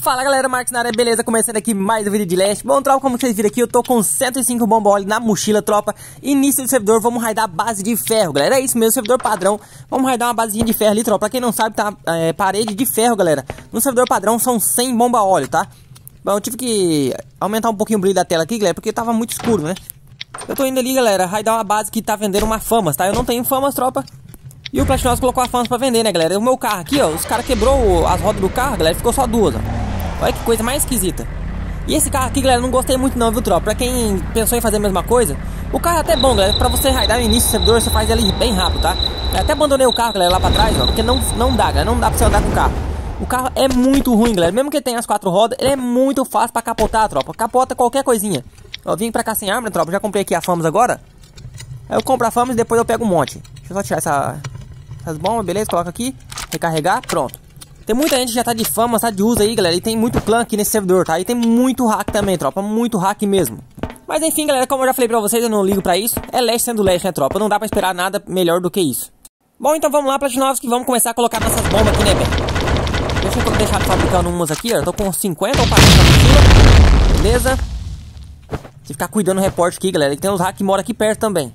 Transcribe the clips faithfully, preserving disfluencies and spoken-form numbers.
Fala galera, Marcos na área, beleza? Começando aqui mais um vídeo de Leste. Bom, tropa, como vocês viram aqui, eu tô com cento e cinco bomba óleo na mochila, tropa. Início do servidor, vamos raidar a base de ferro, galera. É isso mesmo, servidor padrão. Vamos raidar uma basezinha de ferro ali, tropa. Pra quem não sabe, tá é, parede de ferro, galera. No servidor padrão são cem bomba óleo, tá? Bom, eu tive que aumentar um pouquinho o brilho da tela aqui, galera, porque tava muito escuro, né? Eu tô indo ali, galera, raidar uma base que tá vendendo uma famas, tá? Eu não tenho famas, tropa. E o Platinosa colocou a famas pra vender, né, galera? O meu carro aqui, ó, os caras quebrou as rodas do carro, galera, ficou só duas, ó. Olha que coisa mais esquisita. E esse carro aqui, galera, não gostei muito não, viu, tropa? Pra quem pensou em fazer a mesma coisa, o carro é até bom, galera. Pra você raidar no início do servidor, você faz ele bem rápido, tá? Eu até abandonei o carro, galera, lá pra trás, ó, porque não, não dá, galera, não dá pra você andar com o carro. O carro é muito ruim, galera. Mesmo que ele tenha as quatro rodas, ele é muito fácil pra capotar, tropa. Capota qualquer coisinha. Eu vim pra cá sem arma, tropa. Já comprei aqui a famas agora. Aí eu compro a famas e depois eu pego um monte. Deixa eu só tirar essa, essas bombas, beleza? Coloca aqui, recarregar, pronto. Tem muita gente que já tá de fama, tá de uso aí, galera. E tem muito clã aqui nesse servidor, tá? E tem muito hack também, tropa. Muito hack mesmo. Mas enfim, galera, como eu já falei pra vocês, eu não ligo pra isso. É Leste sendo Leste, né, tropa? Não dá pra esperar nada melhor do que isso. Bom, então vamos lá, Platinovos, que vamos começar a colocar nossas bombas aqui, né, velho? Deixa eu deixar fabricando umas aqui, ó. Eu tô com cinquenta ou quarenta na mochila. Beleza? Se ficar cuidando do reporte aqui, galera. E tem uns hack que moram aqui perto também.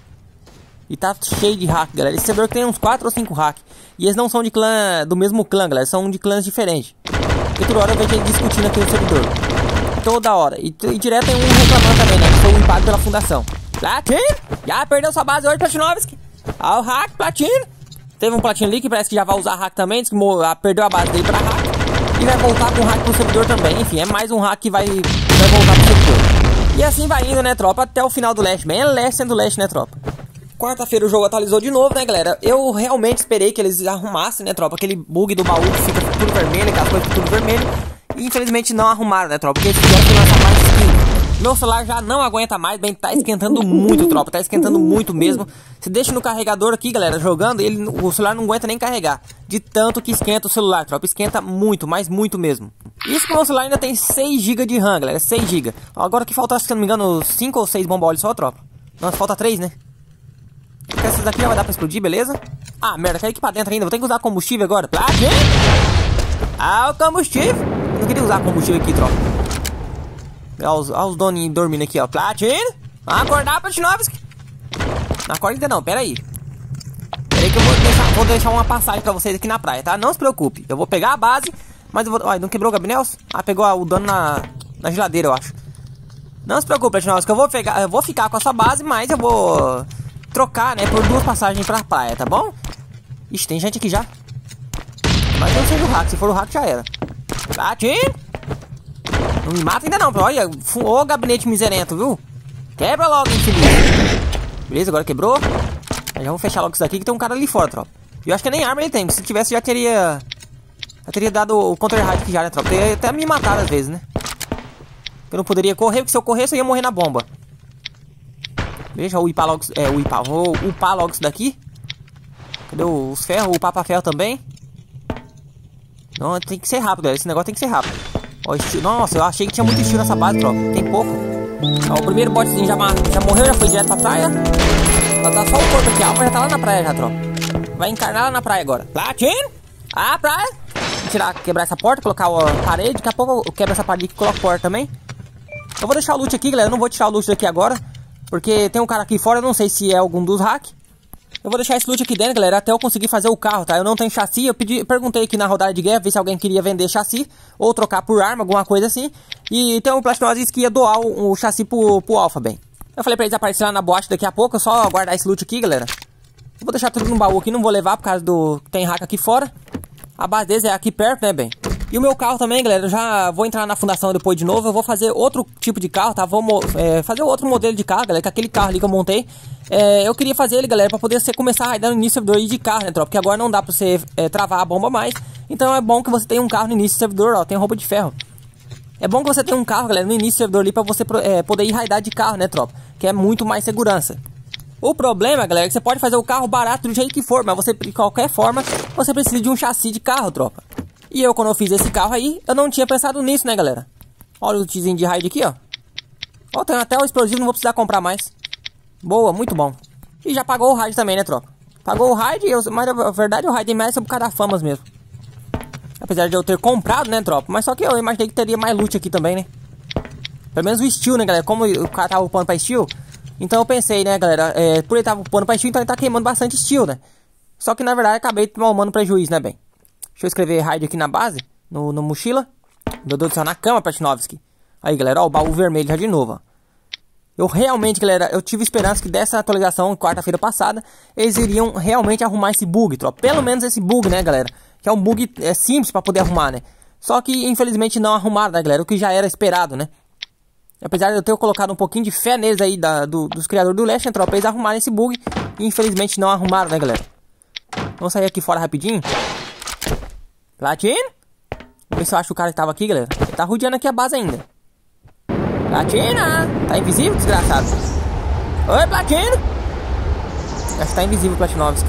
E tá cheio de hack, galera. Esse servidor tem uns quatro ou cinco hack. E eles não são de clã, do mesmo clã, galera. São de clãs diferentes. E toda hora eu vejo ele discutindo aqui no servidor. Toda hora. E, e direto tem um reclamando também, né? Que foi limpado pela fundação. Platino! Já perdeu sua base hoje, Platinovski. Ah, o hack, Platino. Teve um Platino ali que parece que já vai usar hack também. Diz que perdeu a base dele pra hack. E vai voltar com o hack pro servidor também. Enfim, é mais um hack que vai, vai voltar pro servidor. E assim vai indo, né, tropa? Até o final do Leste. Bem, é Leste sendo Leste, né, tropa? Quarta-feira o jogo atualizou de novo, né, galera? Eu realmente esperei que eles arrumassem, né, tropa? Aquele bug do baú que fica tudo vermelho, aquelas coisas tudo vermelho. E infelizmente não arrumaram, né, tropa? Porque eles fizeram que lançar mais skin. Meu celular já não aguenta mais, bem, tá esquentando muito, tropa. Tá esquentando muito mesmo. Se deixa no carregador aqui, galera, jogando, ele, o celular não aguenta nem carregar. De tanto que esquenta o celular, tropa. Esquenta muito, mas muito mesmo. Isso que o meu celular ainda tem seis gigas de RAM, galera. seis gigas. Agora que falta, se eu não me engano, cinco ou seis bomba óleo só, tropa. Nossa, falta três, né? Essas daqui já vai dar pra explodir, beleza? Ah, merda, cai aqui pra dentro ainda. Vou ter que usar combustível agora. Platino! Ah, o combustível! Não queria usar combustível aqui, tropa. Olha os, olha os doninhos dormindo aqui, ó. Platino! Vai acordar, Platinovski! Não acorda ainda não, pera aí. Pera aí que eu vou deixar, vou deixar uma passagem pra vocês aqui na praia, tá? Não se preocupe. Eu vou pegar a base, mas eu vou... Olha, não quebrou o Gabinels? Ah, pegou o dano na, na geladeira, eu acho. Não se preocupe, Platinovski, que eu vou pegar... Eu vou ficar com a sua base, mas eu vou... trocar, né, por duas passagens pra praia, tá bom? Ixi, tem gente aqui já. Mas não seja o hack, se for o hack já era. Platino! Não me mata ainda não, olha, ô gabinete miserento, viu? Quebra logo, infeliz. Beleza, agora quebrou. Já vou fechar logo isso daqui que tem um cara ali fora, tropa. E eu acho que nem arma ele tem, se tivesse já teria... Já teria dado o counter-hide aqui já, né, tropa? Teria até me matado às vezes, né? Eu não poderia correr, porque se eu corresse eu ia morrer na bomba. Deixa eu upar logo, é, upar, vou upar logo isso daqui. Cadê os ferros? Upar pra ferro também. Não, tem que ser rápido, galera. Esse negócio tem que ser rápido. Ó, estilo, nossa, eu achei que tinha muito estilo nessa base, tropa. Tem pouco. Ó, o primeiro botezinho já, já morreu, já foi direto pra praia. Só tá só o corpo aqui, a alma já tá lá na praia já, tropa. Vai encarnar lá na praia agora. Platino! Ah, praia! Vou tirar, quebrar essa porta, colocar a parede. Daqui a pouco eu quebro essa parede aqui e coloco a porta também. Eu vou deixar o loot aqui, galera. Eu não vou tirar o loot daqui agora. Porque tem um cara aqui fora, eu não sei se é algum dos hacks. Eu vou deixar esse loot aqui dentro, galera, até eu conseguir fazer o carro, tá? Eu não tenho chassi, eu pedi, perguntei aqui na rodada de guerra, ver se alguém queria vender chassi, ou trocar por arma, alguma coisa assim. E tem um Platinovski que ia doar o, o chassi pro, pro Alpha, bem. Eu falei pra eles aparecerem lá na boate daqui a pouco, é só guardar esse loot aqui, galera. Eu vou deixar tudo no baú aqui, não vou levar por causa do... Tem hack aqui fora. A base deles é aqui perto, né, bem? E o meu carro também, galera, eu já vou entrar na fundação depois de novo. Eu vou fazer outro tipo de carro, tá? Vou é, fazer outro modelo de carro, galera, que aquele carro ali que eu montei. É, eu queria fazer ele, galera, pra poder você começar a raidar no início do servidor de carro, né, tropa? Porque agora não dá pra você é, travar a bomba mais. Então é bom que você tenha um carro no início do servidor, ó, tem roupa de ferro. É bom que você tenha um carro, galera, no início do servidor ali pra você é, poder ir raidar de carro, né, tropa? Que é muito mais segurança. O problema, galera, é que você pode fazer o carro barato do jeito que for, mas você, de qualquer forma, você precisa de um chassi de carro, tropa. E eu, quando eu fiz esse carro aí, eu não tinha pensado nisso, né, galera? Olha o tizinho de raid aqui, ó. Ó, tem até o explosivo, não vou precisar comprar mais. Boa, muito bom. E já pagou o raid também, né, tropa? Pagou o raid, eu, mas na verdade o raid é mais por causa das famas mesmo. Apesar de eu ter comprado, né, tropa? Mas só que eu imaginei que teria mais loot aqui também, né? Pelo menos o steel, né, galera? Como o cara tava upando pra steel, então eu pensei, né, galera? É, por ele tava upando pra steel, então ele tá queimando bastante steel, né? Só que na verdade acabei tomando prejuízo, né, bem? Deixa eu escrever raid aqui na base, no, no mochila. Meu Deus do céu, na cama, Platinovski. Aí, galera, ó, o baú vermelho já de novo, ó. Eu realmente, galera, eu tive esperança que dessa atualização, quarta-feira passada, eles iriam realmente arrumar esse bug, tropa. Pelo menos esse bug, né, galera? Que é um bug é, simples pra poder arrumar, né? Só que, infelizmente, não arrumaram, né, galera? O que já era esperado, né? Apesar de eu ter colocado um pouquinho de fé neles aí, da, do, dos criadores do Leste, né, tropa? Eles arrumaram esse bug e, infelizmente, não arrumaram, né, galera? Vamos sair aqui fora rapidinho. Platino? Vamos ver se eu acho o cara que tava aqui, galera. Ele tá rodeando aqui a base ainda. Platina! Tá invisível, desgraçado? Oi, Platino! Acho que tá invisível, Platinovski.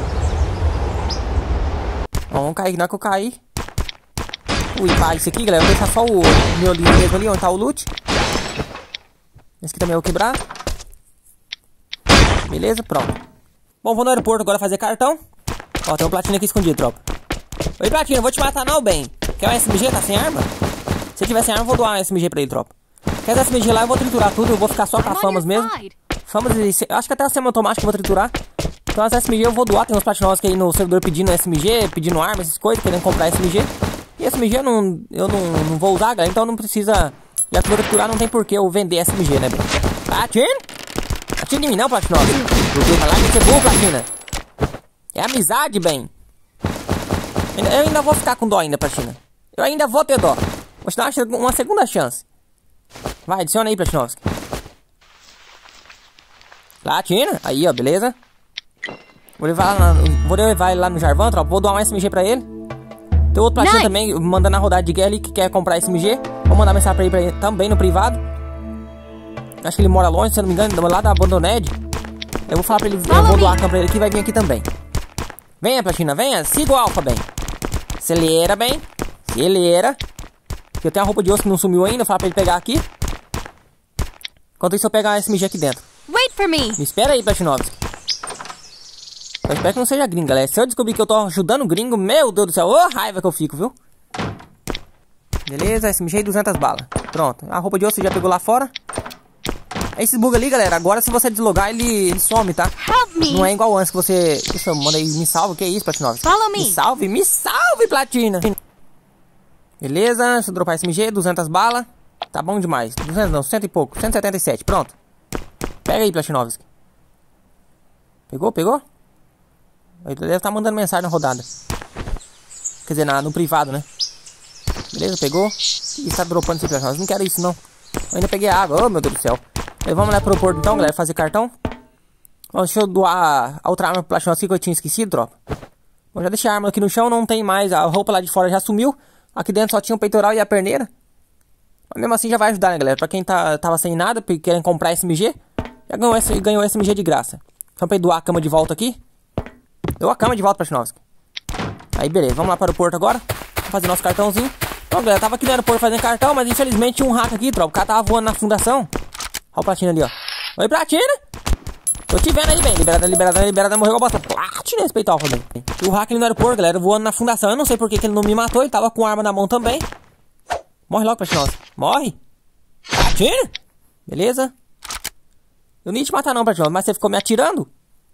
Vamos cair, não é que eu caí. Ui, pá, isso aqui, galera. Eu vou deixar só o meu livro mesmo ali, onde tá o loot. Esse aqui também eu vou quebrar. Beleza, pronto. Bom, vou no aeroporto agora fazer cartão. Ó, tem um Platino aqui escondido, tropa. Oi, Platino, eu vou te matar não, bem. Quer um S M G? Tá sem arma? Se eu tiver sem arma, eu vou doar um S M G pra ele, tropa. Quer esse S M G lá, eu vou triturar tudo. Eu vou ficar só com as famas mesmo. Famas e... acho que até a semi-automática eu vou triturar. Então as S M G eu vou doar. Tem uns Platinovski aí no servidor pedindo S M G, pedindo arma, essas coisas, querendo comprar S M G. E S M G eu não, eu não, não vou usar, galera. Então não precisa... já que eu vou triturar, não tem por que eu vender S M G, né, bem? Platino? Atira em mim não, Platinovski. Vai lá que você voa, Platina. É amizade, bem. Eu ainda vou ficar com dó ainda, Platina. Eu ainda vou ter dó. Vou te dar uma segunda chance. Vai, adiciona aí, Platinovski. Platina. Aí, ó, beleza. Vou levar, lá, vou levar ele lá no Jarvan, tropa. Vou doar um S M G pra ele. Tem outro Platina nice. Também, mandando na rodada de guerra ali, que quer comprar S M G. Vou mandar mensagem pra ele, pra ele também no privado. Acho que ele mora longe, se eu não me engano, lá da Abandoned. Eu vou falar pra ele, eu vou doar a cama pra ele aqui, vai vir aqui também. Venha, Platina, venha. Siga o Alpha, bem. Acelera, bem. Acelera. Eu tenho a roupa de osso que não sumiu ainda. Vou falar pra ele pegar aqui. Enquanto isso, eu pegar a S M G aqui dentro. Wait for me. Me espera aí, Platinovski. Eu espero que não seja gringo, galera. Se eu descobrir que eu tô ajudando o gringo, meu Deus do céu, ô raiva que eu fico, viu? Beleza, S M G e duzentas balas. Pronto, a roupa de osso já pegou lá fora. Esse bug ali, galera, agora se você deslogar, ele, ele some, tá? Não é igual antes que você... Deixa eu mandar aí, me salve, que é isso, Platinovski? Follow me. Me salve, me salve, Platina. Beleza, deixa eu dropar S M G, duzentas balas. Tá bom demais. duzentas não, cento e pouco, cento e setenta e sete, pronto. Pega aí, Platinovski. Pegou, pegou? Ele deve estar mandando mensagem na rodada. Quer dizer, na, no privado, né? Beleza, pegou. E está dropando esse Platinovski. Não quero isso, não. Eu ainda peguei água, oh meu Deus do céu. Vamos lá pro aeroporto então, galera, fazer cartão. Bom, deixa eu doar a outra arma pro Platinovski que eu tinha esquecido, tropa. Bom, já deixei a arma aqui no chão, não tem mais. A roupa lá de fora já sumiu. Aqui dentro só tinha o peitoral e a perneira. Mas mesmo assim já vai ajudar, né, galera? Pra quem tá, tava sem nada, querendo comprar S M G, já ganhou, ganhou S M G de graça. Então pra ele doar a cama de volta aqui. Deu a cama de volta, Platinovski. Aí, beleza. Vamos lá para o aeroporto agora. Vamos fazer nosso cartãozinho. Então, galera, tava aqui no aeroporto fazendo cartão, mas infelizmente tinha um hack aqui, tropa. O cara tava voando na fundação. Olha o Platina ali, ó. Oi, Platina. Tô te vendo aí, bem. Liberada, liberada, liberada. Morreu a bosta. Platina, respeitar o bem. E o hack ali no aeroporto, galera, voando na fundação. Eu não sei por que, que ele não me matou. Ele tava com a arma na mão também. Morre logo, Platinovski. Morre. Platina. Beleza. Eu nem ia te matar não, Platinovski, mas você ficou me atirando.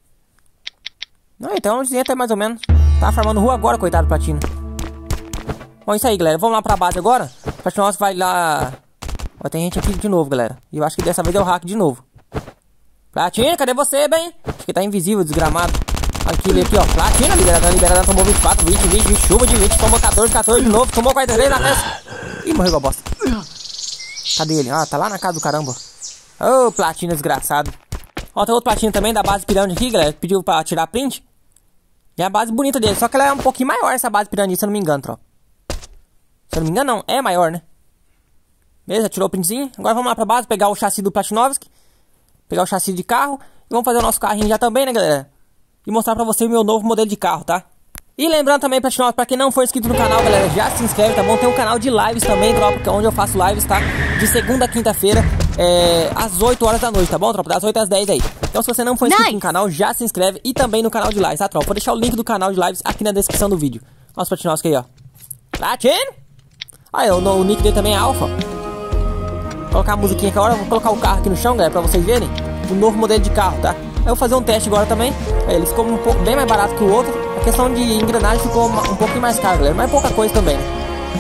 Não, então eu dizia até mais ou menos. Tá farmando rua agora, coitado do Platina. Bom, isso aí, galera. Vamos lá pra base agora. O Platinovski vai lá... Ó, tem gente aqui de novo, galera. E eu acho que dessa vez deu hack de novo. Platina, cadê você, bem? Acho que tá invisível, desgramado. Aquele aqui, ó. Platina, liberada, liberada. Tomou vinte e quatro, vinte, vinte, vinte. Chuva de vinte. Tomou quatorze, quatorze de novo. Tomou quarenta e três na testa. Ih, morreu com a bosta. Cadê ele? Ah, tá lá na casa do caramba. Ô, oh, Platina desgraçado. Ó, tem outro Platina também da base pirâmide aqui, galera. Pediu pra tirar print. E a base bonita dele. Só que ela é um pouquinho maior, essa base pirâmide, se eu não me engano, tropa. Se eu não me engano, não. É maior, né? Beleza, tirou o printzinho. Agora vamos lá pra base, pegar o chassi do Platinovski. Pegar o chassi de carro. E vamos fazer o nosso carrinho já também, né, galera? E mostrar pra você o meu novo modelo de carro, tá? E lembrando também, Platinovski, pra quem não for inscrito no canal, galera, já se inscreve, tá bom? Tem um canal de lives também, tropa, onde eu faço lives, tá? De segunda a quinta-feira, é, às oito horas da noite, tá bom, tropa? Das oito às dez aí. Então, se você não for inscrito nice. no canal, já se inscreve. E também no canal de lives, tá, tropa? Vou deixar o link do canal de lives aqui na descrição do vídeo. Nossa, Platinovski aí, ó. Latino. Aí, o, o nick dele também é Alpha. Vou colocar a musiquinha aqui agora. Vou colocar o carro aqui no chão, galera, pra vocês verem o novo modelo de carro, tá? Eu vou fazer um teste agora também. Aí, ele ficou um pouco bem mais barato que o outro. A questão de engrenagem ficou uma, um pouquinho mais caro, galera, mas pouca coisa também, né?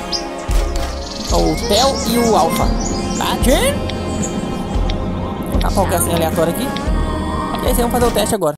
O Theo e o Alpha. Latino. Vou colocar qualquer assim aleatório aqui. E aí, vamos fazer o teste agora.